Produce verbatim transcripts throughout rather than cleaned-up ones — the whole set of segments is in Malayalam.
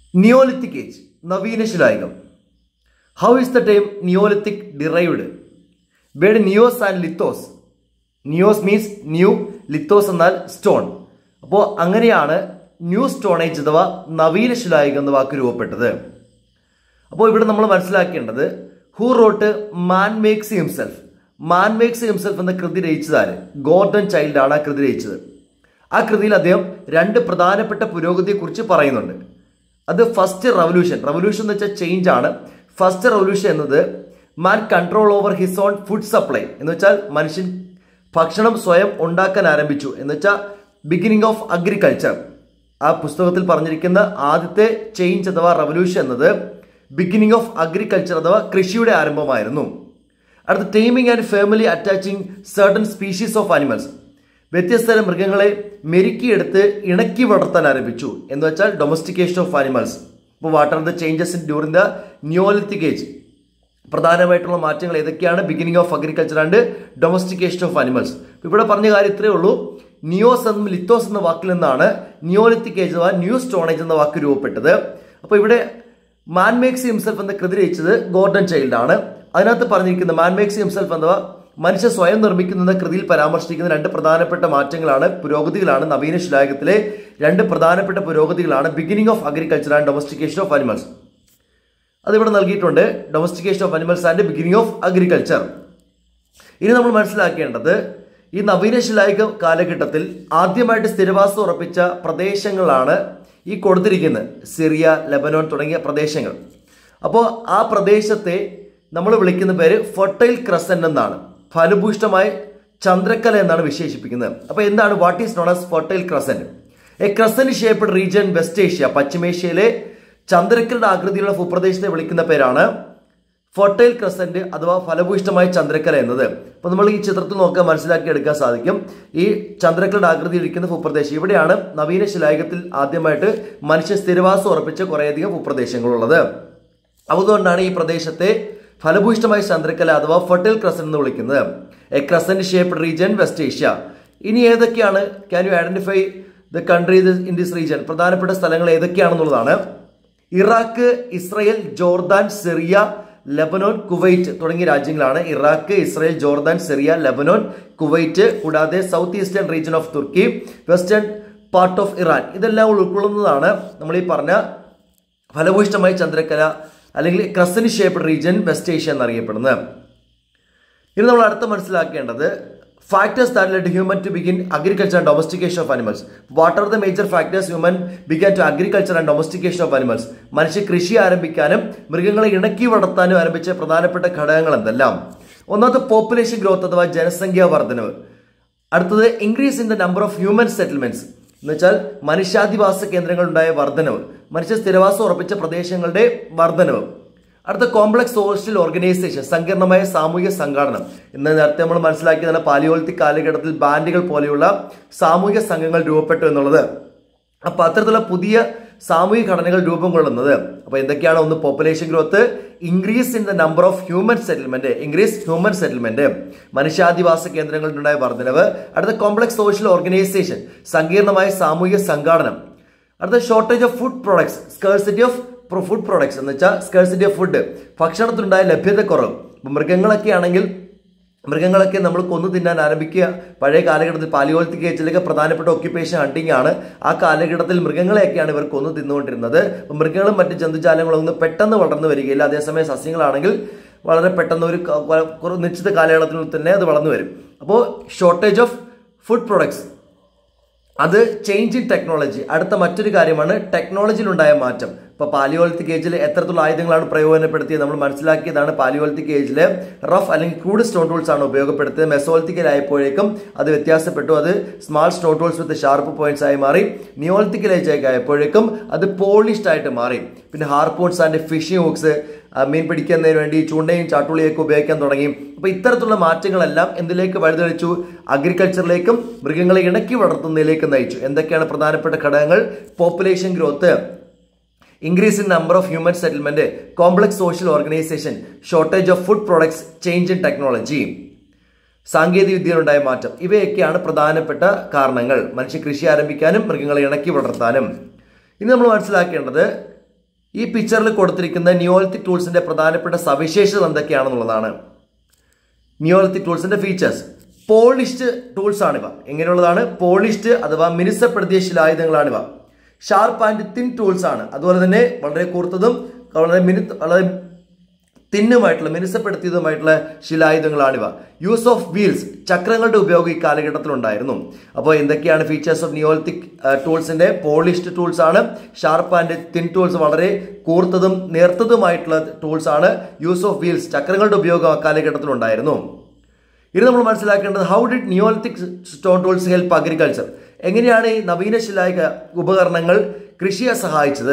Neolithic age, നവീന ശിലായുഗം. How is the term Neolithic derived? Word neos and lithos. Neos means new, lithos എന്നാൽ stone. അപ്പോൾ അങ്ങനെയാണ് ന്യൂ സ്റ്റോൺ ഏജ് അഥവാ നവീന ശിലായുഗം എന്ന വാക്ക് രൂപപ്പെട്ടത്. അപ്പോൾ ഇവിടെ നമ്മൾ മനസ്സിലാക്കേണ്ടത് who wrote man makes himself. Man makes himself എന്ന കൃതി രചിച്ചതാര്? ഗോർഡൻ ചൈൽഡ് ആണ് ആ കൃതി രചിച്ചത്. ആ കൃതിയിൽ അദ്ദേഹം രണ്ട് പ്രധാനപ്പെട്ട പുരോഗതിയെക്കുറിച്ച് പറയുന്നുണ്ട്. അത് ഫസ്റ്റ് റവല്യൂഷൻ. റവല്യൂഷൻ എന്ന് വെച്ചാൽ ചേഞ്ച് ആണ്. ഫസ്റ്റ് റവല്യൂഷൻ എന്നത് man control over his own food supply എന്ന് വെച്ചാൽ മനുഷ്യൻ ഭക്ഷണം സ്വയം ഉണ്ടാക്കാൻ ആരംഭിച്ചു എന്ന് വെച്ചാൽ ബിഗിനിങ് ഓഫ് അഗ്രികൾച്ചർ. ആ പുസ്തകത്തിൽ പറഞ്ഞിരിക്കുന്ന ആദ്യത്തെ ചേഞ്ച് അഥവാ റവല്യൂഷൻ എന്നത് ബിഗിനിങ് ഓഫ് അഗ്രികൾച്ചർ അഥവാ കൃഷിയുടെ ആരംഭമായിരുന്നു. അടുത്ത timing and family attaching certain species of animals. വ്യത്യസ്ത മൃഗങ്ങളെ മെരുക്കിയെടുത്ത് ഇണക്കി വളർത്താൻ ആരംഭിച്ചു എന്ന് വെച്ചാൽ ഡൊമസ്റ്റിക്കേഷൻ ഓഫ് ആനിമൽസ്. ഇപ്പോൾ what are the changes in during the Neolithic age? പ്രധാനമായിട്ടുള്ള മാറ്റങ്ങൾ ഏതൊക്കെയാണ്? Beginning of agriculture and domestication of animals. ഇവിടെ പറഞ്ഞ കാര്യം ഇത്രയേ ഉള്ളൂ. നിയോസ് എന്നും ലിത്തോസ് എന്ന വാക്കിൽ നിന്നാണ് നിയോലിത്തിക് ഏജ് അഥവാ ന്യൂ സ്റ്റോൺ ഏജ് എന്ന വാക്ക് രൂപപ്പെട്ടത്. അപ്പോൾ ഇവിടെ മാൻ മേക്സ് ഹിംസെൽഫ് എന്ന കൃതി രചിച്ചത് ഗോർഡൻ ചൈൽഡ് ആണ്. അതിനകത്ത് പറഞ്ഞിരിക്കുന്ന മാൻ മേക്സ് ഹിംസെൽഫ് അഥവാ മനുഷ്യ സ്വയം നിർമ്മിക്കുന്ന കൃതിയിൽ പരാമർശിക്കുന്ന രണ്ട് പ്രധാനപ്പെട്ട മാറ്റങ്ങളാണ്, പുരോഗതികളാണ്. നവീന ശിലായുഗത്തിലെ രണ്ട് പ്രധാനപ്പെട്ട പുരോഗതികളാണ് beginning of agriculture and domestication of animals. അതിവിടെ നൽകിയിട്ടുണ്ട്. Domestication of animals and beginning of agriculture. ഇനി നമ്മൾ മനസ്സിലാക്കേണ്ടത് ഈ നവീന ശിലായുഗ കാലഘട്ടത്തിൽ ആദ്യമായിട്ട് സ്ഥിരവാസം ഉറപ്പിച്ച പ്രദേശങ്ങളാണ് ഈ കൊടുത്തിരിക്കുന്നത്. സിറിയ, ലെബനോൻ തുടങ്ങിയ പ്രദേശങ്ങൾ. അപ്പോൾ ആ പ്രദേശത്തെ നമ്മൾ വിളിക്കുന്ന പേര് ഫെർട്ടൈൽ ക്രസന്റ് എന്നാണ്. ഫലഭൂഷ്ടമായ ചന്ദ്രക്കല എന്നാണ് വിശേഷിപ്പിക്കുന്നത്. അപ്പോൾ എന്താണ് what is known as Fertile Crescent? A crescent shaped region West Asia. പശ്ചിമേഷ്യയിലെ ചന്ദ്രക്കലയുടെ ആകൃതിയിലുള്ള ഭൂപ്രദേശത്തെ വിളിക്കുന്ന പേരാണ് ഫെർട്ടൈൽ ക്രസന്റ് അഥവാ ഫലഭൂഷ്ടമായ ചന്ദ്രക്കല എന്നത്. അപ്പോൾ നമ്മൾ ഈ ചിത്രത്തിൽ നോക്കാൻ മനസ്സിലാക്കി എടുക്കാൻ സാധിക്കും. ഈ ചന്ദ്രക്കലയുടെ ആകൃതി ഇരിക്കുന്ന ഭൂപ്രദേശം ഇവിടെയാണ് നവീന ശിലായുഗത്തിൽ ആദ്യമായിട്ട് മനുഷ്യ സ്ഥിരവാസം ഉറപ്പിച്ച കുറേയധികം ഭൂപ്രദേശങ്ങളുള്ളത്. അതുകൊണ്ടാണ് ഈ പ്രദേശത്തെ ഫലഭൂഷ്ടമായ ചന്ദ്രക്കല അഥവാ ഫെർട്ടൈൽ ക്രസന്റ് എന്ന് വിളിക്കുന്നത്. A crescent shaped region West Asia. ഇനി ഏതൊക്കെയാണ്? Can you identify the country in this region? പ്രധാനപ്പെട്ട സ്ഥലങ്ങൾ ഏതൊക്കെയാണെന്നുള്ളതാണ്. Iraq, Israel, Jordan, Syria, Lebanon, Kuwait തുടങ്ങിയ രാജ്യങ്ങളാണ്. Iraq, Israel, Jordan, Syria, Lebanon, Kuwait, കൂടാതെ south eastern region of Turkey, western part of Iran. ഇതെല്ലാം ഉൾക്കൊള്ളുന്നതാണ് നമ്മൾ ഈ പറഞ്ഞ ഫലഭൂഷ്ടമായ ചന്ദ്രക്കല അല്ലെങ്കിൽ crescent shaped region West Asia എന്നറിയപ്പെടുന്നത്. ഇനി നമ്മൾ അടുത്ത മനസ്സിലാക്കേണ്ടത് factors that led human to begin agriculture and domestication of animals. What are the major factors human began to agriculture and domestication of animals? മനുഷ്യ കൃഷി ആരംഭിക്കാനും മൃഗങ്ങളെ ഇണക്കി വളർത്താനും ആരംഭിച്ച പ്രധാനപ്പെട്ട ഘടകങ്ങൾ എന്തെല്ലാം? ഒന്നാമത്തെ പോപ്പുലേഷൻ ഗ്രോത്ത് അഥവാ ജനസംഖ്യാ വർധനവ്. അടുത്തത് increase in the number of human settlements എന്ന് വെച്ചാൽ മനുഷ്യാധിവാസ കേന്ദ്രങ്ങളുണ്ടായ വർധനവ്, മനുഷ്യ സ്ഥിരവാസം ഉറപ്പിച്ച പ്രദേശങ്ങളുടെ വർധനവ്. അടുത്ത കോംപ്ലക്സ് സോഷ്യൽ ഓർഗനൈസേഷൻ, സങ്കീർണമായ സാമൂഹിക സംഘടനം. ഇന്ന് നേരത്തെ നമ്മൾ മനസ്സിലാക്കിയതാണ് പാലിയോളിത്തിക് കാലഘട്ടത്തിൽ ബാൻഡുകൾ പോലെയുള്ള സാമൂഹിക സംഘങ്ങൾ രൂപപ്പെട്ടു എന്നുള്ളത്. അപ്പൊ അത്തരത്തിലുള്ള പുതിയ സാമൂഹിക ഘടനകൾ രൂപം കൊള്ളുന്നത്. അപ്പൊ എന്തൊക്കെയാണ്? ഒന്ന് population growth, increase in the number of human settlement, increase human settlement, മനുഷ്യാധിവാസ കേന്ദ്രങ്ങളിലുണ്ടായ വർധനവ്. അടുത്ത കോംപ്ലക്സ് സോഷ്യൽ ഓർഗനൈസേഷൻ, സങ്കീർണമായ സാമൂഹിക സംഘടനം. അടുത്ത shortage of food products, scarcity of food products എന്ന് വെച്ചാൽ സ്കേഴ്സിറ്റി ഓഫ് ഫുഡ്, ഭക്ഷണത്തിനുണ്ടായ ലഭ്യതക്കുറവ്. മൃഗങ്ങളൊക്കെ ആണെങ്കിൽ മൃഗങ്ങളൊക്കെ നമ്മൾ കൊന്നു തിന്നാൻ ആരംഭിക്കുക. പഴയ കാലഘട്ടത്തിൽ പാലിയോളിത്തിക് ഏജിലൊക്കെ പ്രധാനപ്പെട്ട ഒക്യുപ്പേഷൻ ഹണ്ടിങ് ആണ്. ആ കാലഘട്ടത്തിൽ മൃഗങ്ങളെയൊക്കെയാണ് ഇവർ കൊന്നു തിന്നുകൊണ്ടിരുന്നത്. മൃഗങ്ങളും മറ്റ് ജന്തുജാലങ്ങളും ഒന്നും പെട്ടെന്ന് വളർന്നു വരികയില്ല. അതേസമയം സസ്യങ്ങളാണെങ്കിൽ വളരെ പെട്ടെന്ന് ഒരു നിശ്ചിത കാലയളവിൽ തന്നെ അത് വളർന്നു വരും. അപ്പോൾ ഷോർട്ടേജ് ഓഫ് ഫുഡ് പ്രൊഡക്ട്സ്, അത് ചേഞ്ച് ഇൻ ടെക്നോളജി. അടുത്ത മറ്റൊരു കാര്യമാണ് ടെക്നോളജിയിലുണ്ടായ മാറ്റം. ഇപ്പൊ പാലിയോളിത്തിക് ഏജിൽ എത്രത്തോളം ആയുധങ്ങളാണ് പ്രയോജനപ്പെടുത്തിയത് നമ്മൾ മനസ്സിലാക്കിയതാണ്. പാലിയോളിത്തിക് ഏജില് റഫ് അല്ലെങ്കിൽ ക്രൂഡ് സ്റ്റോൺ ടൂൾസ് ആണ് ഉപയോഗപ്പെടുത്തിയത്. മെസോളിത്തിക്കലായപ്പോഴേക്കും അത് വ്യത്യാസപ്പെട്ടു. അത് small stone tools with sharp points ആയി മാറി. നിയോളിത്തിക്കൽ ഏജ് ആയപ്പോഴേക്കും അത് പോളിഷ്ഡ് ആയിട്ട് മാറി. പിന്നെ ഹാർപൂൺസ് ആൻഡ് ഫിഷിംഗ് ഹുക്സ്, മീൻ പിടിക്കുന്നതിന് വേണ്ടി ചൂണ്ടയും ചാട്ടുളിയൊക്കെ ഉപയോഗിക്കാൻ തുടങ്ങി. അപ്പൊ ഇത്തരത്തിലുള്ള മാറ്റങ്ങളെല്ലാം എന്തിലേക്ക് വഴിതെളിച്ചു? അഗ്രികൾച്ചറിലേക്കും മൃഗങ്ങളെ ഇണക്കി വളർത്തുന്നതിലേക്ക് നയിച്ചു. എന്തൊക്കെയാണ് പ്രധാനപ്പെട്ട ഘടകങ്ങൾ? Population growth, increase in number of human settlement, complex social organisation, shortage of food products, change in technology, സാങ്കേതിക വിദ്യയിലുണ്ടായ മാറ്റം. ഇവയൊക്കെയാണ് പ്രധാനപ്പെട്ട കാരണങ്ങൾ മനുഷ്യ കൃഷി ആരംഭിക്കാനും മൃഗങ്ങളെ ഇണക്കി വളർത്താനും. ഇനി നമ്മൾ മനസ്സിലാക്കേണ്ടത് ഈ പിക്ചറിൽ കൊടുത്തിരിക്കുന്ന നിയോലിത്തിക് ടൂൾസിന്റെ പ്രധാനപ്പെട്ട സവിശേഷത എന്തൊക്കെയാണെന്നുള്ളതാണ്. നിയോലിത്തിക് ടൂൾസിന്റെ ഫീച്ചേഴ്സ്. പോളിഷ്ഡ് ടൂൾസ് ആണിവ. എങ്ങനെയുള്ളതാണ്? പോളിഷ്ഡ് അഥവാ മിനുസപ്പെടുത്തിയ ശിലായുധങ്ങളാണിവ. ഷാർപ്പ് ആൻഡ് തിൻ ടൂൾസ് ആണ്. അതുപോലെ തന്നെ വളരെ കൂർത്തതും വളരെ മിനു വളരെ തിന്നുമായിട്ടുള്ള മിനുസപ്പെടുത്തിയതുമായിട്ടുള്ള ശിലായുധങ്ങളാണിവ. യൂസ് ഓഫ് വീൽസ്, ചക്രങ്ങളുടെ ഉപയോഗം ഈ കാലഘട്ടത്തിൽ ഉണ്ടായിരുന്നു. അപ്പോൾ എന്തൊക്കെയാണ് ഫീച്ചേഴ്സ് ഓഫ് നിയോലിത്തിക് ടൂൾസിന്റെ? പോളിഷ്ഡ് ടൂൾസ് ആണ്. ഷാർപ്പ് ആൻഡ് തിൻ ടൂൾസ്, വളരെ കൂർത്തതും നേർത്തതുമായിട്ടുള്ള ടൂൾസ് ആണ്. യൂസ് ഓഫ് വീൽസ്, ചക്രങ്ങളുടെ ഉപയോഗം ആ കാലഘട്ടത്തിൽ ഉണ്ടായിരുന്നു. ഇനി നമ്മൾ മനസ്സിലാക്കേണ്ടത് how did Neolithic stone tools help agriculture? എങ്ങനെയാണ് ഈ നവീന ശിലായുധ ഉപകരണങ്ങൾ കൃഷിയെ സഹായിച്ചത്?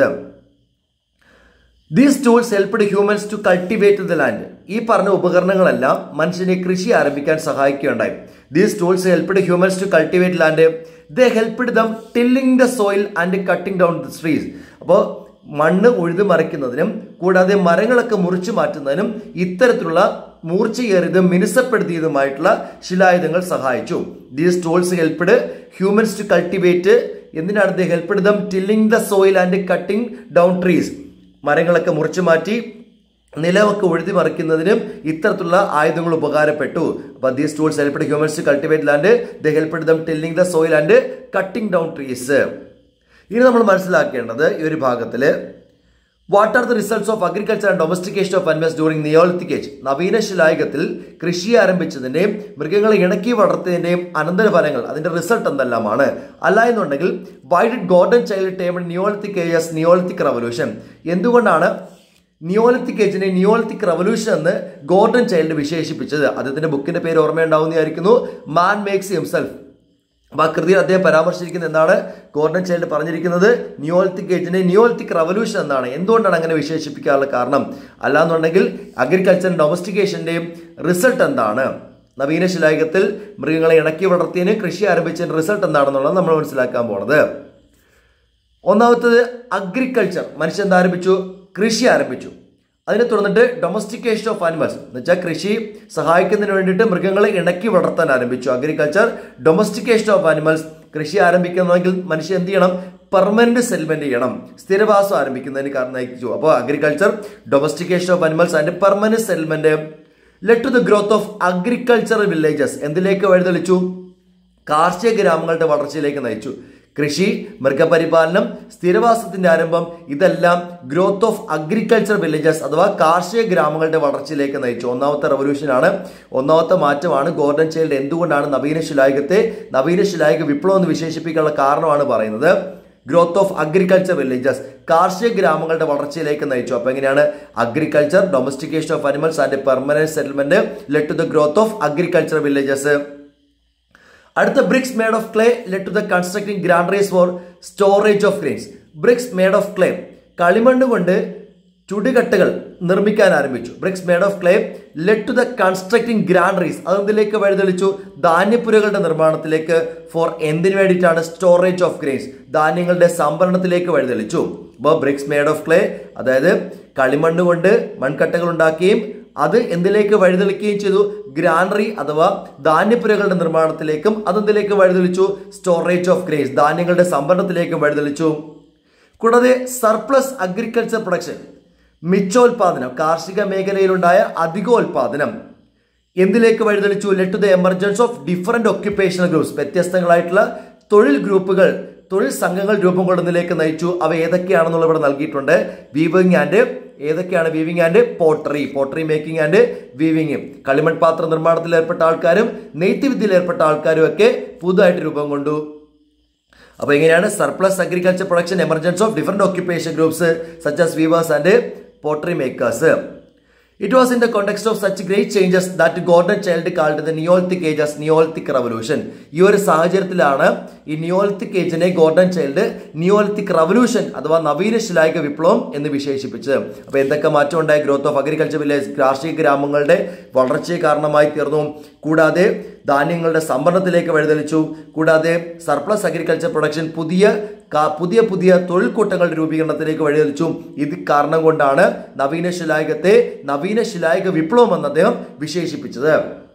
These tools helped humans to cultivate the land. ഈ പറഞ്ഞ ഉപകരണങ്ങളെല്ലാം മനുഷ്യനെ കൃഷി ആരംഭിക്കാൻ സഹായിക്കുകയുണ്ടായി. These tools helped humans to cultivate land. They helped them tilling the soil and cutting down the trees. അപ്പോൾ മണ്ണ് ഉഴുതു മറിക്കുന്നതിനും കൂടാതെ മരങ്ങളൊക്കെ മുറിച്ചു മാറ്റുന്നതിനും ഇത്തരത്തിലുള്ള മൂർച്ചയേറിയതും മിനുസപ്പെടുത്തിയതുമായിട്ടുള്ള ശിലായുധങ്ങൾ സഹായിച്ചു. These tools helped humans to cultivate. എന്തിനാണ്? They helped them tilling the soil and cutting down trees. മരങ്ങളൊക്കെ മുറിച്ചു മാറ്റി നിലമൊക്കെ ഉഴുതി മറിക്കുന്നതിനും ഇത്തരത്തിലുള്ള ആയുധങ്ങൾ ഉപകാരപ്പെട്ടു. അപ്പൊ these tools helped humans to cultivate land. They helped them tilling the soil and cutting down trees. ഇനി നമ്മൾ മനസ്സിലാക്കേണ്ടത് ഈ ഒരു ഭാഗത്തില് what are the results of agriculture and domestication of animals during Neolithic age? നവീന ശിലായുഗത്തിൽ കൃഷി ആരംഭിച്ചതിന്റെയും മൃഗങ്ങളെ ഇണക്കി വളർത്തിയതിന്റെയും അനന്തരഫലങ്ങൾ, അതിന്റെ റിസൾട്ട് എന്തെല്ലാമാണ്? അല്ല എന്നുണ്ടെങ്കിൽ why did Gordon Childe term Neolithic age as Neolithic revolution? എന്തുകൊണ്ടാണ് നിയോലിത്തിക് ഏജിനെ നിയോലിത്തിക് റവല്യൂഷൻ എന്ന് ഗോർഡൻ ചൈൽഡ് വിശേഷിപ്പിച്ചത്? അദ്ദേഹത്തിന്റെ ബുക്കിന്റെ പേര് ഓർമ്മയുണ്ടാവുന്നതായിരിക്കുന്നു, മാൻ മേക്സ് ഹിംസെൽഫ്. അപ്പൊ ആ കൃതിയിൽ അദ്ദേഹം പരാമർശിച്ചിരിക്കുന്നത് എന്താണ്? ഗോർഡൻ ചൈൽഡ് പറഞ്ഞിരിക്കുന്നത് നിയോലിത്തിക് ഏജിനെ നിയോലിത്തിക് റവല്യൂഷൻ എന്നാണ്. എന്തുകൊണ്ടാണ് അങ്ങനെ വിശേഷിപ്പിക്കാനുള്ള കാരണം? അല്ലാന്നുണ്ടെങ്കിൽ അഗ്രികൾച്ചർ ഡൊമസ്റ്റിക്കേഷന്റെയും റിസൾട്ട് എന്താണ്? നവീന ശിലായുഗത്തിൽ മൃഗങ്ങളെ ഇണക്കി വളർത്തിയതിന് കൃഷി ആരംഭിച്ചതിന്റെ റിസൾട്ട് എന്താണെന്നുള്ളത് നമ്മൾ മനസ്സിലാക്കാൻ പോണത്. ഒന്നാമത്തത് അഗ്രികൾച്ചർ. മനുഷ്യൻ എന്താ ആരംഭിച്ചു? കൃഷി ആരംഭിച്ചു. അതിനെ തുടർന്നിട്ട് ഡൊമസ്റ്റിക്കേഷൻ ഓഫ് ആനിമൽസ് എന്ന് വെച്ചാൽ കൃഷി സഹായിക്കുന്നതിന് വേണ്ടിയിട്ട് മൃഗങ്ങളെ ഇണക്കി വളർത്താൻ ആരംഭിച്ചു. Agriculture, domestication of animals. കൃഷി ആരംഭിക്കണമെങ്കിൽ മനുഷ്യൻ എന്ത് ചെയ്യണം? പെർമനന്റ് സെറ്റിൽമെന്റ് ചെയ്യണം. സ്ഥിരവാസം ആരംഭിക്കുന്നതിന് കാരണം നയിച്ചു. അപ്പോൾ agriculture, domestication of animals and permanent settlement led to the growth of agricultural villages. എന്തിലേക്ക് വഴിതെളിച്ചു? കാർഷിക ഗ്രാമങ്ങളുടെ വളർച്ചയിലേക്ക് നയിച്ചു. കൃഷി, മൃഗപരിപാലനം, സ്ഥിരവാസത്തിന്റെ ആരംഭം, ഇതെല്ലാം ഗ്രോത്ത് ഓഫ് അഗ്രികൾച്ചർ വില്ലേജസ് അഥവാ കാർഷിക ഗ്രാമങ്ങളുടെ വളർച്ചയിലേക്ക് നയിച്ചു. ഒന്നാമത്തെ റവല്യൂഷനാണ്, ഒന്നാമത്തെ മാറ്റമാണ് ഗോർഡൻ ചൈൽഡ് എന്തുകൊണ്ടാണ് നവീന ശിലായുഗത്തെ നവീന ശിലായുഗ വിപ്ലവം എന്ന് വിശേഷിപ്പിക്കാനുള്ള കാരണമാണ് പറയുന്നത്. ഗ്രോത്ത് ഓഫ് അഗ്രികൾച്ചർ വില്ലേജസ്, കാർഷിക ഗ്രാമങ്ങളുടെ വളർച്ചയിലേക്ക് നയിച്ചു. അപ്പൊ എങ്ങനെയാണ്? Agriculture, domestication of animals and permanent settlement led to the growth of agriculture villages. അടുത്ത bricks made of clay led to the constructing granaries for storage of grains. Bricks made of clay, കളിമണ്ണ് കൊണ്ട് ചുടുകട്ടകൾ നിർമ്മിക്കാൻ ആരംഭിച്ചു. Bricks made of clay led to the constructing granaries. അതെന്തിലേക്ക് വഴിതെളിച്ചു? ധാന്യപ്പുരകളുടെ നിർമ്മാണത്തിലേക്ക്. ഫോർ എന്തിനു വേണ്ടിയിട്ടാണ്? സ്റ്റോറേജ് ഓഫ് ഗ്രെയിൻസ്, ധാന്യങ്ങളുടെ സംഭരണത്തിലേക്ക് വഴിതെളിച്ചു. അപ്പോൾ ബ്രിക്സ് മേഡ് ഓഫ് ക്ലേ അതായത് കളിമണ്ണ് കൊണ്ട് മൺകട്ടകൾ ഉണ്ടാക്കുകയും അത് എന്തിലേക്ക് വഴിതെളിക്കുകയും ചെയ്തു? ഗ്രാനറി അഥവാ ധാന്യപ്പുരകളുടെ നിർമ്മാണത്തിലേക്കും അതെന്തിലേക്ക് വഴിതെളിച്ചു? സ്റ്റോറേജ് ഓഫ് ഗ്രെയിൻസ്, ധാന്യങ്ങളുടെ സംഭരണത്തിലേക്കും വഴിതെളിച്ചു. കൂടാതെ സർപ്ലസ് അഗ്രികൾച്ചർ പ്രൊഡക്ഷൻ, മിച്ചോൽപാദനം, കാർഷിക മേഖലയിലുണ്ടായ അധികോൽപാദനം എന്തിലേക്ക് വഴിതെളിച്ചു? Led to the emergence of different occupational groups, വ്യത്യസ്തങ്ങളായിട്ടുള്ള തൊഴിൽ ഗ്രൂപ്പുകൾ, തൊഴിൽ സംഘങ്ങൾ രൂപം കൊള്ളുന്നതിലേക്ക് നയിച്ചു. അവ ഏതൊക്കെയാണെന്നുള്ള ഇവിടെ നൽകിയിട്ടുണ്ട്. വീവിംഗ് ആൻഡ് ഏതൊക്കെയാണ്? Weaving and pottery, pottery making and weaving. കളിമൺ പാത്ര നിർമ്മാണത്തിൽ ഏർപ്പെട്ട ആൾക്കാരും നെയ്ത്ത് വിദ്യയിൽ ഏർപ്പെട്ട ആൾക്കാരും ഒക്കെ പുതുതായിട്ട് രൂപം കൊണ്ടു. അപ്പൊ എങ്ങനെയാണ്? Surplus agriculture production, emergence of different occupation groups such as weavers and pottery makers. It was in the context of such great changes that Gordon Childe called the Neolithic Age as Neolithic Revolution. ഈ ഒരു സാഹചര്യത്തിലാണ് ഈ നിയോളിത്തിക് ഏജിനെ ഗോർഡൻ ചൈൽഡ് നിയോളിത്തിക് റവല്യൂഷൻ അഥവാ നവീന ശിലായുഗ വിപ്ലവം എന്ന് വിശേഷിപ്പിച്ചത്. അപ്പൊ എന്തൊക്കെ മാറ്റം ഉണ്ടായി? ഗ്രോത്ത് ഓഫ് അഗ്രികൾച്ചർ വില്ലേജ്, കാർഷിക ഗ്രാമങ്ങളുടെ വളർച്ചയെ കാരണമായി തീർന്നു. കൂടാതെ ധാന്യങ്ങളുടെ സംഭരണത്തിലേക്ക് വഴിതെളിച്ചു. കൂടാതെ സർപ്ലസ് അഗ്രികൾച്ചർ പ്രൊഡക്ഷൻ, പുതിയ പുതിയ പുതിയ തൊഴിൽ കൂട്ടങ്ങളുടെ രൂപീകരണത്തിലേക്ക് വഴിതെളിച്ചു. ഇത് കാരണം കൊണ്ടാണ് നവീന ശിലായുഗത്തെ നവീന ശിലായുഗ വിപ്ലവം എന്ന് അദ്ദേഹം വിശേഷിപ്പിച്ചത്.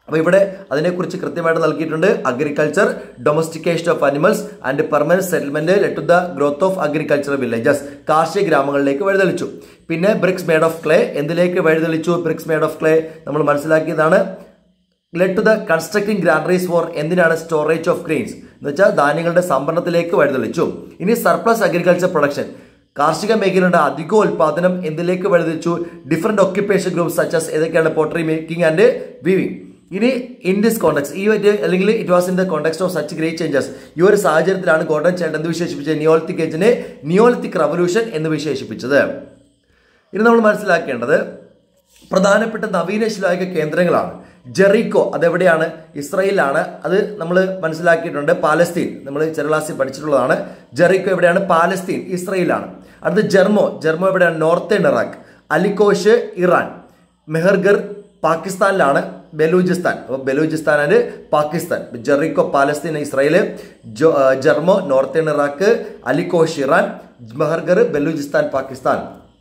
അപ്പോൾ ഇവിടെ അതിനെക്കുറിച്ച് കൃത്യമായിട്ട് നൽകിയിട്ടുണ്ട്. Agriculture, domestication of animals and permanent settlement led to the growth of agricultural villages, കാർഷിക ഗ്രാമങ്ങളിലേക്ക് വഴിതെളിച്ചു. പിന്നെ ബ്രിക്സ് മേഡ് ഓഫ് ക്ലേ, എന്തിലേക്ക് വഴിതെളിച്ചു? ബ്രിക്സ് മേഡ് ഓഫ് ക്ലേ നമ്മൾ മനസ്സിലാക്കിയതാണ്. Led to the constructing granaries for, എന്തിനാണ്? സ്റ്റോറേജ് ഓഫ് ഗ്രെയിൻസ്, എന്ന് വെച്ചാൽ ധാന്യങ്ങളുടെ സംഭരണത്തിലേക്ക് വഴിതെളിച്ചു. ഇനി സർപ്ലസ് അഗ്രികൾച്ചർ പ്രൊഡക്ഷൻ, കാർഷിക മേഖലയുടെ അധികോൽപാദനം എന്തിലേക്ക് വഴിതെളിച്ചു? ഡിഫറെന്റ് ഓക്യുപ്പേഷൻ ഗ്രൂപ്പ്സ് സച്ചസ്, ഏതൊക്കെയാണ്? Pottery making and weaving. ഇനി ഇൻ ദിസ് കോണ്ടെക്സ്റ്റ്, ഈ ഒരു അല്ലെങ്കിൽ it was in the context of such great changes, ഈ ഒരു സാഹചര്യത്തിലാണ് ഗോർഡൻ ചൈൽഡ് എന്ത് വിശേഷിപ്പിച്ചത്? നിയോളിത്തിക് ഏജിനെ നിയോളിത്തിക് റവല്യൂഷൻ എന്ന് വിശേഷിപ്പിച്ചത്. ഇനി നമ്മൾ മനസ്സിലാക്കേണ്ടത് പ്രധാനപ്പെട്ട നവീന ശിലായുഗ കേന്ദ്രങ്ങളാണ്. ജെറിക്കോ, അതെവിടെയാണ്? ഇസ്രായേലിലാണ്. അത് നമ്മൾ മനസ്സിലാക്കിയിട്ടുണ്ട്. പാലസ്തീൻ, നമ്മൾ ചെറിയ ക്ലാസ്സിൽ പഠിച്ചിട്ടുള്ളതാണ്. ജെറിക്കോ എവിടെയാണ്? പാലസ്തീൻ, ഇസ്രായേലാണ്. അടുത്ത് ജെർമോ, ജെർമോ എവിടെയാണ്? Northern Iraq. Ali Kosh, Iran. Mehrgarh, പാകിസ്ഥാനിലാണ്. ബലൂചിസ്ഥാൻ, അപ്പോൾ Baluchistan and Pakistan. Jericho Palestine, Israel. Jarmo northern Iraq. Ali Kosh Iran. Mehrgarh Baluchistan Pakistan.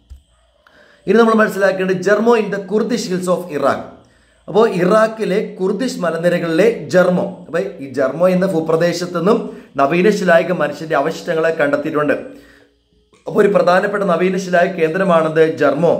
ഇനി നമ്മൾ മനസ്സിലാക്കേണ്ടത് Jarmo in the Kurdish hills of Iraq. അപ്പോൾ ഇറാഖിലെ കുർദിഷ് മലനിരകളിലെ ജെർമോ, അപ്പൊ ഈ ജെർമോ എന്ന ഭൂപ്രദേശത്തു നിന്നും നവീന ശിലായുഗ മനുഷ്യന്റെ അവശിഷ്ടങ്ങളെ കണ്ടെത്തിയിട്ടുണ്ട്. അപ്പോൾ ഒരു പ്രധാനപ്പെട്ട നവീന ശിലായുഗ കേന്ദ്രമാണത് ജെർമോ.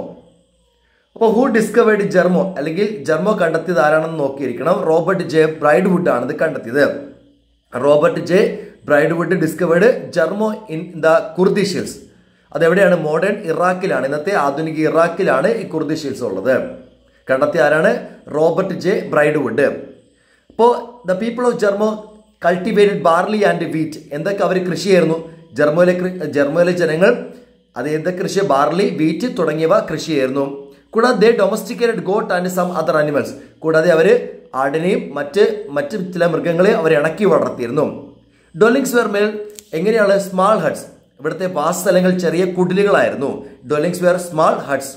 അപ്പോൾ ഹൂ ഡിസ്കവേർഡ് ജെർമോ, അല്ലെങ്കിൽ ജെർമോ കണ്ടെത്തിയത് ആരാണെന്ന് നോക്കിയിരിക്കണം. റോബർട്ട് ജെ ബ്രൈഡ്വുഡ് ആണ് ഇത് കണ്ടെത്തിയത്. Robert J Braidwood discovered Jarmo in the Kurdish hills. അതെവിടെയാണ്? മോഡേൺ ഇറാഖിലാണ്. ഇന്നത്തെ ആധുനിക ഇറാഖിലാണ് ഈ കുർദിഷ് ഹിൽസ് ഉള്ളത്. കണ്ടെത്തിയ ആരാണ്? Robert J Braidwood. അപ്പോൾ the people of Jarmo cultivated barley and wheat. എന്തൊക്കെ അവർ കൃഷിയായിരുന്നു? ജെർമോയിലെ ജെർമോയിലെ ജനങ്ങൾ അത് എന്തൊക്കെ കൃഷി? ബാർലി, വീറ്റ് തുടങ്ങിയവ കൃഷിയായിരുന്നു. കൂടാതെ they domesticated goat and some other animals. കൂടാതെ അവർ ആടിനെയും മറ്റ് മറ്റ് ചില മൃഗങ്ങളെ അവർ ഇണക്കി വളർത്തിയിരുന്നു. ഡൊലിങ്സ് വെർ മേൽ, എങ്ങനെയാണ്? സ്മാൾ ഹട്ട്സ്, ഇവിടുത്തെ വാസസ്ഥലങ്ങൾ ചെറിയ കുടിലുകളായിരുന്നു. Dwellings were small huts.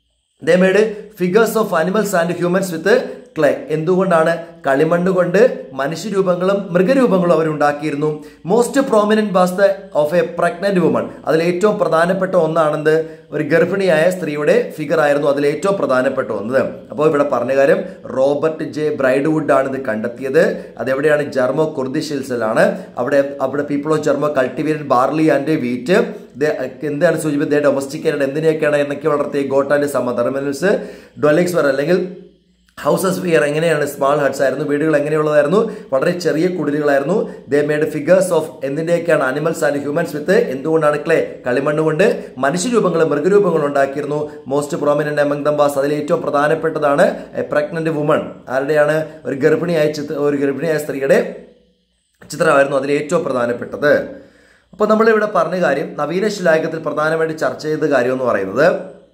They made figures of animals and humans with clay. എന്തുകൊണ്ടാണ്? കളിമണ്ണ് കൊണ്ട് മനുഷ്യരൂപങ്ങളും മൃഗരൂപങ്ങളും അവരുണ്ടാക്കിയിരുന്നു. Most prominent was the of a pregnant woman. അതിൽ ഏറ്റവും പ്രധാനപ്പെട്ട ഒന്നാണെന്ത്? ഒരു ഗർഭിണിയായ സ്ത്രീയുടെ ഫിഗർ ആയിരുന്നു അതിൽ ഏറ്റവും പ്രധാനപ്പെട്ട ഒന്ന്. അപ്പോൾ ഇവിടെ പറഞ്ഞ കാര്യം റോബർട്ട് ജെ ബ്രൈഡ്വുഡ് ആണ് ഇത് കണ്ടെത്തിയത്. അതെവിടെയാണ്? ജെർമോ കുർദിഷ് ഹിൽസിലാണ്. അവിടെ അവിടെ people of Jarmo cultivated barley and wheat. എന്താണ് സൂചിപ്പിച്ചത്? ഡൊമസ്റ്റിക്കേറ്റഡ്, എന്തിനെയൊക്കെയാണ് എന്നൊക്കെ വളർത്തിയ? Goat and some other animals. Dwellings were, അല്ലെങ്കിൽ ഹൗസസ് വിയർ, എങ്ങനെയാണ്? സ്മാൾ ഹട്ട്സ് ആയിരുന്നു. വീടുകൾ എങ്ങനെയുള്ളതായിരുന്നു? വളരെ ചെറിയ കുടിലുകളായിരുന്നു. ദേ മേഡ് ഫിഗേഴ്സ് ഓഫ്, എന്തിൻ്റെയൊക്കെയാണ്? അനിമൽസ് ആൻഡ് ഹ്യൂമൻസ് വിത്ത്, എന്തുകൊണ്ടാണ്? ക്ലേ, കളിമണ്ണ് കൊണ്ട് മനുഷ്യരൂപങ്ങളും മൃഗരൂപങ്ങളും ഉണ്ടാക്കിയിരുന്നു. Most prominent among them was, അതിൽ ഏറ്റവും പ്രധാനപ്പെട്ടതാണ് എ പ്രഗ്നന്റ് വുമൺ. ആരുടെയാണ്? ഒരു ഗർഭിണിയായ ചിത്ര ഒരു ഗർഭിണിയായ സ്ത്രീയുടെ ചിത്രമായിരുന്നു അതിൽ ഏറ്റവും പ്രധാനപ്പെട്ടത്. അപ്പോൾ നമ്മളിവിടെ പറഞ്ഞ കാര്യം, നവീന ശിലായുഗത്തിൽ പ്രധാനമായിട്ട് ചർച്ച ചെയ്ത കാര്യം എന്ന് പറയുന്നത്,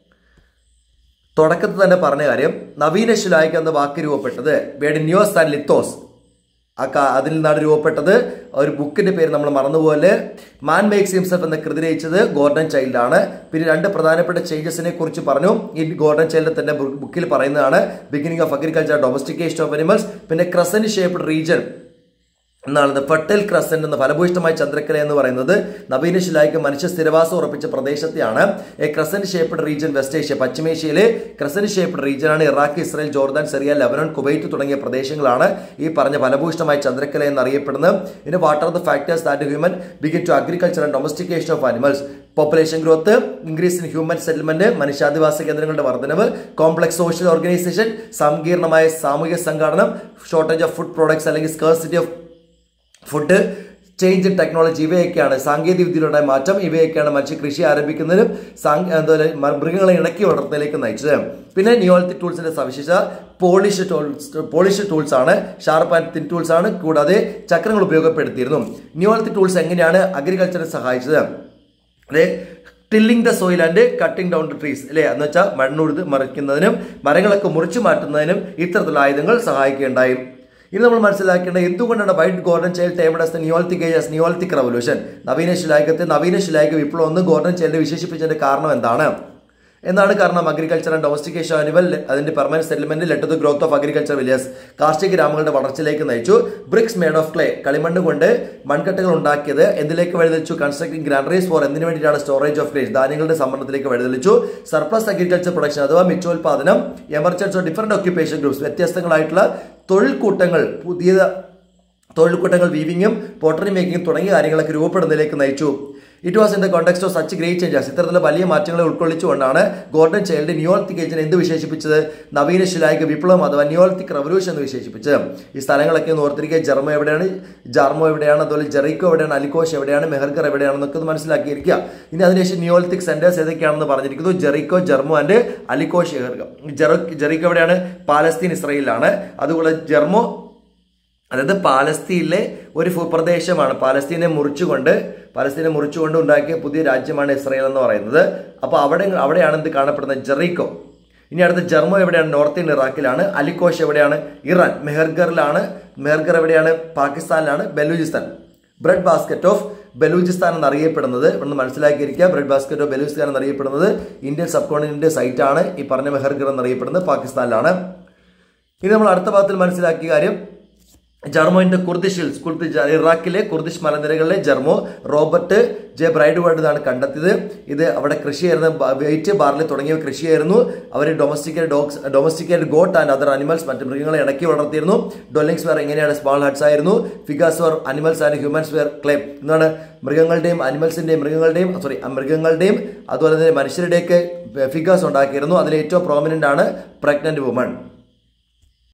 തുടക്കത്തിൽ തന്നെ പറഞ്ഞ കാര്യം, നവീന ശിലായുഗം എന്ന വാക്ക് രൂപപ്പെട്ടത് വേഡ് നിയോസ് ആൻഡ് ലിത്തോസ്. ആ അതിൽ നിന്നാണ് രൂപപ്പെട്ടത്. ഒരു ബുക്കിന്റെ പേര് നമ്മൾ മറന്നുപോലെ. മാൻ മേക്സ് ഹിംസെൽഫ് എന്ന കൃതി രചിച്ചത് ഗോർഡൻ ചൈൽഡ് ആണ്. പിന്നെ രണ്ട് പ്രധാനപ്പെട്ട ചേഞ്ചസിനെ കുറിച്ച് പറഞ്ഞു. ഈ ഗോർഡൻ ചൈൽഡ് തന്നെ ബുക്കിൽ പറയുന്നതാണ്. Beginning of agriculture, domestication of animals. പിന്നെ ക്രസന്റ് ഷേപ്ഡ് റീജിയൻ എന്നാണ് ഫെർട്ടൈൽ ക്രസന്റ് എന്ന ഫലഭൂയിഷ്ടമായ ചന്ദ്രക്കല എന്ന് പറയുന്നത് നവീന ശിലായുഗ മനുഷ്യ സ്ഥിരവാസം ഉറപ്പിച്ച പ്രദേശത്തെയാണ്. A crescent shaped region West Asia, പശ്ചിമേഷ്യയിലെ ക്രസന്റ് ഷേപ്ഡ് റീജിയനാണ് Iraq, Israel, Jordan, Syria, Lebanon, Kuwait തുടങ്ങിയ പ്രദേശങ്ങളാണ് ഈ പറഞ്ഞ ഫലഭൂയിഷ്ടമായ ചന്ദ്രക്കല എന്നറിയപ്പെടുന്നത്. പിന്നെ what are the factors that human begin to agriculture and domestication of animals? Population growth, increase in human settlement, മനുഷ്യാധിവാസ കേന്ദ്രങ്ങളുടെ വർധനവ്, കോംപ്ലക്സ് സോഷ്യൽ ഓർഗനൈസേഷൻ, സങ്കീർണമായ സാമൂഹിക സംഘടനം, ഷോർട്ടേജ് ഓഫ് ഫുഡ് പ്രോഡക്ട്സ് അല്ലെങ്കിൽ scarcity of food, change in technology, ഇവയൊക്കെയാണ് സാങ്കേതിക വിദ്യയിലുണ്ടായ മാറ്റം. ഇവയൊക്കെയാണ് മനുഷ്യ കൃഷി ആരംഭിക്കുന്നതിനും മൃഗങ്ങളെ ഇണക്കി വളർത്തുന്നതിലേക്ക് നയിച്ചത്. പിന്നെ നിയോളിത്തിക് ടൂൾസിന്റെ സവിശേഷത പോളിഷ് ടൂൾസ് പോളിഷ് ടൂൾസ് ആണ്, ഷാർപ്പ് ആൻഡ് തിൻ ടൂൾസ് ആണ്. കൂടാതെ ചക്രങ്ങൾ ഉപയോഗപ്പെടുത്തിയിരുന്നു. നിയോളിത്തിക് ടൂൾസ് എങ്ങനെയാണ് അഗ്രികൾച്ചറെ സഹായിച്ചത്? അതെ, tilling the soil and cutting down the trees, അല്ലേ? എന്ന് വെച്ചാൽ മണ്ണുഴുത് മറിക്കുന്നതിനും മരങ്ങളൊക്കെ മുറിച്ചു മാറ്റുന്നതിനും ഇത്തരത്തിലുള്ള ആയുധങ്ങൾ സഹായിക്കുകയുണ്ടായി. ഇനി നമ്മൾ മനസ്സിലാക്കേണ്ടത് എന്തുകൊണ്ടാണ് why Gordon Childe termed as the neolithic age, as neolithic revolution? നവീന ശിലായുഗത്തെ നവീന ശിലായുഗ വിപ്ലവം ഒന്ന് ഗോർഡൻ ചൈൽഡ് വിശേഷിപ്പിച്ചതിന്റെ കാരണം എന്താണ്? എന്നാണ് കാരണം അഗ്രികൾച്ചർ ആൻഡ് ഡൊമസ്റ്റിക്കേഷൻ ആനുവൽ അതിന്റെ permanent settlement led the growth of agriculture village കാർഷിക ഗ്രാമങ്ങളുടെ വളർച്ചയിലേക്ക് നയിച്ചു. ബ്രിക്സ് മേഡ് ഓഫ് ക്ലേ കളിമണ്ണ് കൊണ്ട് മൺകട്ടകൾ ഉണ്ടാക്കിയത് എന്തിലേക്ക് വഴിതെളിച്ചു? കൺസ്ട്രക്ടിംഗ് ഗ്രാനറീസ് ഫോർ എന്തിനു വേണ്ടിയിട്ടാണ്? സ്റ്റോറേജ് ഓഫ് ഗ്രേസ് ധാന്യങ്ങളുടെ സംഭരണത്തിലേക്ക് വഴിതെളിച്ചു. സർപ്ലസ് അഗ്രികൾച്ചർ പ്രൊഡക്ഷൻ അഥവാ മിച്ചോൽപാദനം. Emergence of different occupation groups വ്യത്യസ്തങ്ങളായിട്ടുള്ള തൊഴിൽ കൂട്ടങ്ങൾ പുതിയ തൊഴിൽ കൂട്ടങ്ങൾ വീവിങ്ങും പോട്ടറി മേക്കിങ്ങും തുടങ്ങിയ കാര്യങ്ങളൊക്കെ രൂപപ്പെടുന്നതിലേക്ക് നയിച്ചു. It was in the context of such great changes ഇത്തരത്തിലുള്ള വലിയ മാറ്റങ്ങളെ ഉൾക്കൊള്ളിച്ചുകൊണ്ടാണ് ഗോർഡൻ ചൈൽഡ് നിയോളിത്തിക് ഏജിനെ എന്ത് വിശേഷിപ്പിച്ചത്? നവീന ശിലായിക വിപ്ലവം അഥവാ നിയോളിത്തിക് റവല്യൂഷൻ എന്ന് വിശേഷിപ്പിച്ചത്. ഈ സ്ഥലങ്ങളൊക്കെ ഒന്ന് ഓർത്തിരിക്കുക. ജർമ്മോ എവിടെയാണ്, ജാർമോ എവിടെയാണ്, അതുപോലെ ജെറിക്കോ എവിടെയാണ്, അലിക്കോഷ് എവിടെയാണ്, മെഹർഗർ എവിടെയാണെന്നൊക്കെ ഒന്ന് മനസ്സിലാക്കിയിരിക്കുക. ഇനി അതിനുശേഷം നിയോളിത്തിക് സെന്റേഴ്സ് ഏതൊക്കെയാണെന്ന് പറഞ്ഞിരിക്കുന്നു. Jericho, Jarmo and Ali Kosh. Jericho എവിടെയാണ്? പാലസ്തീൻ ഇസ്രായേലിലാണ്. അതുപോലെ ജർമ്മോ അതായത് പാലസ്തീനിലെ ഒരു ഭൂപ്രദേശമാണ്. പാലസ്തീനെ മുറിച്ചുകൊണ്ട് പാലസ്തീനെ മുറിച്ചുകൊണ്ട് ഉണ്ടാക്കിയ പുതിയ രാജ്യമാണ് ഇസ്രായേൽ എന്ന് പറയുന്നത്. അപ്പോൾ അവിടെ അവിടെയാണ് എന്ത് കാണപ്പെടുന്നത്? ജെറിക്കോ. ഇനി അടുത്ത ജർമ്മോ എവിടെയാണ്? North Indian ഇറാഖിലാണ്. അലിക്കോഷ് എവിടെയാണ്? ഇറാൻ. മെഹർഗറിലാണ്. മെഹർഗർ എവിടെയാണ്? പാകിസ്ഥാനിലാണ്. Balochistan. Bread basket of Balochistan എന്നറിയപ്പെടുന്നത് ഒന്ന് മനസ്സിലാക്കിയിരിക്കുക. ബ്രെഡ് ബാസ്ക്കറ്റ് ഓഫ് ബലൂചിസ്ഥാൻ എന്നറിയപ്പെടുന്നത് ഇന്ത്യൻ സബ് കോണ്ടിനെന്റ് സൈറ്റാണ്. ഈ പറഞ്ഞ മെഹർഗർ എന്നറിയപ്പെടുന്നത് പാകിസ്ഥാനിലാണ്. ഇനി നമ്മൾ അടുത്ത ഭാഗത്തിൽ മനസ്സിലാക്കിയ കാര്യം ജർമ്മോയിന്റെ കുർദിഷ് ഹിൽസ്, കുർദിഷ് ഇറാഖിലെ കുർദിഷ് മലനിരകളിലെ ജർമ്മോ റോബർട്ട് ജെ ബ്രൈഡ്വേർഡ് ഇതാണ് കണ്ടെത്തിയത്. ഇത് അവിടെ കൃഷിയായിരുന്നു. വെയിറ്റ്, ബാർലി തുടങ്ങിയവ കൃഷിയായിരുന്നു. അവർ domesticate dogs domesticate goat and other animals മറ്റ് മൃഗങ്ങളെ ഇടയ്ക്ക് വളർത്തിയിരുന്നു. ഡൊല്ലിങ്സ് വെയർ എങ്ങനെയാണ്? സ്മാൾ ഹട്ട്സ് ആയിരുന്നു. Figures were animals and humans were clay എന്നാണ് മൃഗങ്ങളുടെയും അനിമൽസിന്റെയും മൃഗങ്ങളുടെയും സോറി മൃഗങ്ങളുടെയും അതുപോലെ തന്നെ മനുഷ്യരുടെയൊക്കെ ഫിഗേഴ്സ് ഉണ്ടാക്കിയിരുന്നു. അതിൽ ഏറ്റവും പ്രോമിനന്റ് ആണ് പ്രഗ്നന്റ് വുമൺ.